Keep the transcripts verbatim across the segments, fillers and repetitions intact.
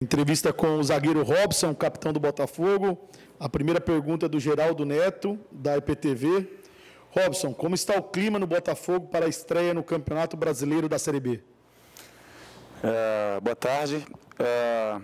Entrevista com o zagueiro Robson, capitão do Botafogo. A primeira pergunta é do Geraldo Neto, da I P T V. Robson, como está o clima no Botafogo para a estreia no Campeonato Brasileiro da Série B? É, boa tarde. É,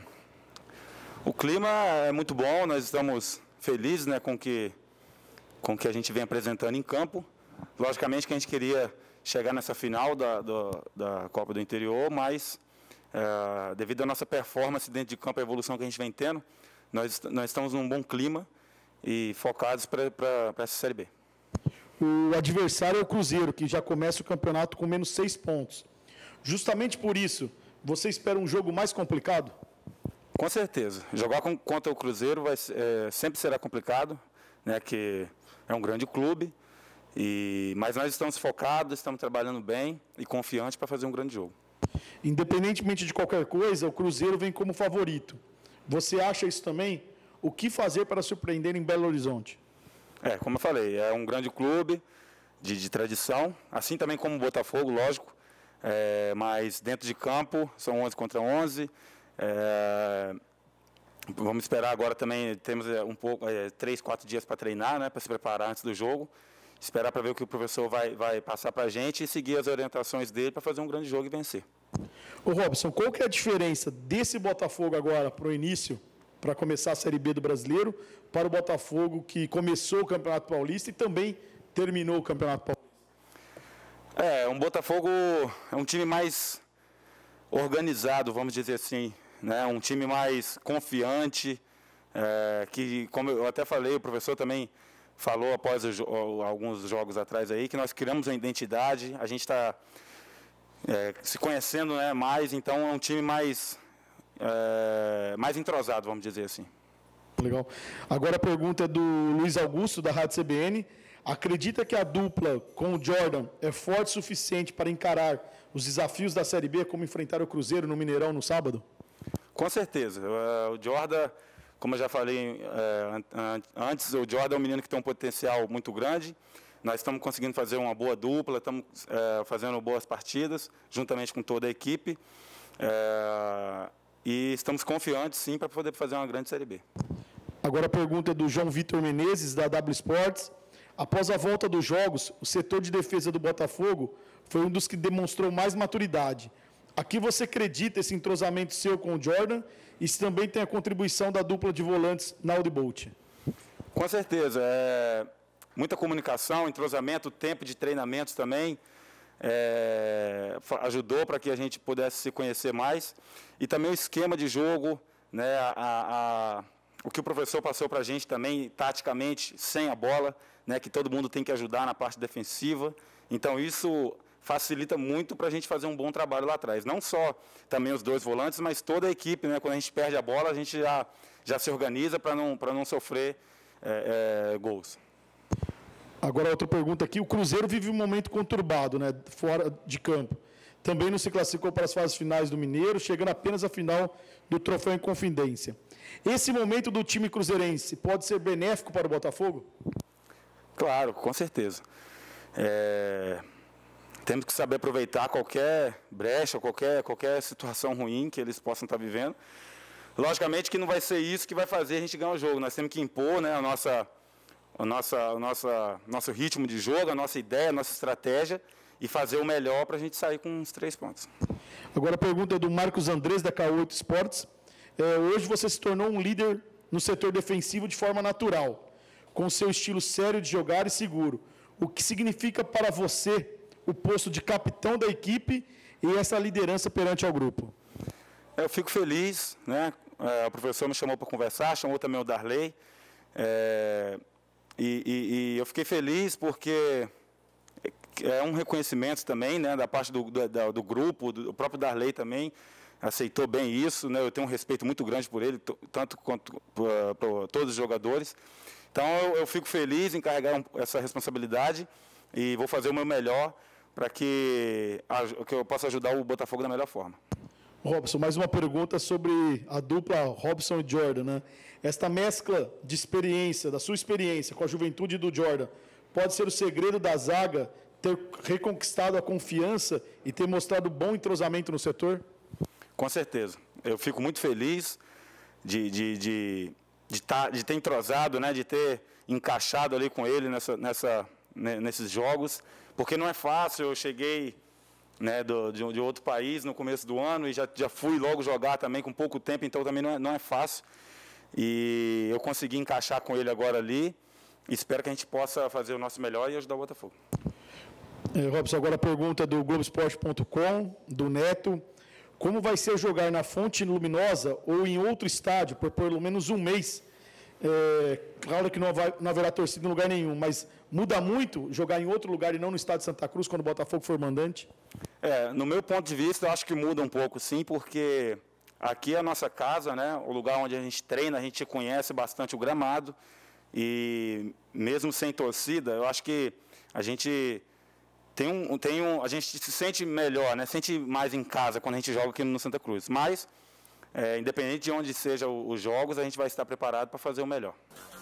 o clima é muito bom, nós estamos felizes, né, com que, com que a gente vem apresentando em campo. Logicamente que a gente queria chegar nessa final da, do, da Copa do Interior, mas é, devido à nossa performance dentro de campo, a evolução que a gente vem tendo, nós, nós estamos num bom clima e focados para essa Série B. O adversário é o Cruzeiro, que já começa o campeonato com menos seis pontos. Justamente por isso, você espera um jogo mais complicado? Com certeza. Jogar com, contra o Cruzeiro vai, é, sempre será complicado, né, que é um grande clube, e, mas nós estamos focados, estamos trabalhando bem e confiantes para fazer um grande jogo. Independentemente de qualquer coisa, o Cruzeiro vem como favorito. Você acha isso também? O que fazer para surpreender em Belo Horizonte? É, como eu falei, é um grande clube de, de tradição, assim também como o Botafogo, lógico, é, mas dentro de campo são onze contra onze. É, vamos esperar agora também, temos um pouco, é, três, quatro dias para treinar, né, para se preparar antes do jogo, esperar para ver o que o professor vai, vai passar para a gente e seguir as orientações dele para fazer um grande jogo e vencer. Ô Robson, qual que é a diferença desse Botafogo agora para o início, para começar a Série B do Brasileiro, para o Botafogo que começou o Campeonato Paulista e também terminou o Campeonato Paulista? É, um Botafogo é um time mais organizado, vamos dizer assim, né? Um time mais confiante, é, que, como eu até falei, o professor também falou após o, alguns jogos atrás aí, que nós criamos uma identidade, a gente está é, se conhecendo, né, mais, então é um time mais, é, mais entrosado, vamos dizer assim. Legal. Agora a pergunta é do Luiz Augusto, da Rádio C B N. Acredita que a dupla com o Jordan é forte o suficiente para encarar os desafios da Série B, como enfrentar o Cruzeiro no Mineirão no sábado? Com certeza. O Jordan, como eu já falei antes, o Jordan é um menino que tem um potencial muito grande. Nós estamos conseguindo fazer uma boa dupla, estamos fazendo boas partidas, juntamente com toda a equipe. E estamos confiantes, sim, para poder fazer uma grande Série B. Agora a pergunta é do João Vitor Menezes, da W Sports. Após a volta dos jogos, o setor de defesa do Botafogo foi um dos que demonstrou mais maturidade. Aqui você acredita esse entrosamento seu com o Jordan e se também tem a contribuição da dupla de volantes Naldo e Bolt? Com certeza. É, muita comunicação, entrosamento, tempo de treinamentos também. É, ajudou para que a gente pudesse se conhecer mais. E também o esquema de jogo, né, a, a, o que o professor passou para a gente também, taticamente, sem a bola, né, que todo mundo tem que ajudar na parte defensiva. Então, isso facilita muito para a gente fazer um bom trabalho lá atrás. Não só também os dois volantes, mas toda a equipe, né, quando a gente perde a bola, a gente já, já se organiza para não, para não sofrer é, é, gols. Agora, outra pergunta aqui. O Cruzeiro vive um momento conturbado, né, fora de campo. Também não se classificou para as fases finais do Mineiro, chegando apenas à final do Troféu Inconfidência. Esse momento do time cruzeirense pode ser benéfico para o Botafogo? Claro, com certeza. É, temos que saber aproveitar qualquer brecha, qualquer, qualquer situação ruim que eles possam estar vivendo. Logicamente que não vai ser isso que vai fazer a gente ganhar o jogo. Nós temos que impor, né, a nossa, a nossa, a nossa, nosso ritmo de jogo, a nossa ideia, a nossa estratégia e fazer o melhor para a gente sair com uns três pontos. Agora a pergunta é do Marcos Andrés, da K oito Sports. É, hoje você se tornou um líder no setor defensivo de forma natural, com seu estilo sério de jogar e seguro. O que significa para você o posto de capitão da equipe e essa liderança perante ao grupo? Eu fico feliz, né? É, o professor me chamou para conversar, chamou também o Darley. É, e, e, e eu fiquei feliz porque é um reconhecimento também, né, da parte do, do, do grupo, do próprio Darley também aceitou bem isso, né? Eu tenho um respeito muito grande por ele, tanto quanto por, por todos os jogadores. Então, eu, eu fico feliz em carregar essa responsabilidade e vou fazer o meu melhor para que, que eu possa ajudar o Botafogo da melhor forma. Robson, mais uma pergunta sobre a dupla Robson e Jordan, né? Esta mescla de experiência, da sua experiência com a juventude do Jordan, pode ser o segredo da zaga ter reconquistado a confiança e ter mostrado bom entrosamento no setor? Com certeza. Eu fico muito feliz de, de, de, de, tá, de ter entrosado, né, de ter encaixado ali com ele nessa, nessa, né, nesses jogos, porque não é fácil. Eu cheguei, né, do, de, de outro país no começo do ano e já, já fui logo jogar também com pouco tempo, então também não é, não é fácil. E eu consegui encaixar com ele agora ali. Espero que a gente possa fazer o nosso melhor e ajudar o Botafogo. É, Robson, agora a pergunta do Globoesporte ponto com, do Neto. Como vai ser jogar na Fonte Luminosa ou em outro estádio por pelo menos um mês? É, claro que não, vai, não haverá torcida em lugar nenhum, mas muda muito jogar em outro lugar e não no estádio de Santa Cruz quando o Botafogo for mandante? É, no meu ponto de vista, eu acho que muda um pouco, sim, porque aqui é a nossa casa, né? O lugar onde a gente treina, a gente conhece bastante o gramado. E mesmo sem torcida, eu acho que a gente tem um, tem um, a gente se sente melhor, né? Sente mais em casa quando a gente joga aqui no Santa Cruz. Mas, é, independente de onde sejam os jogos, a gente vai estar preparado para fazer o melhor.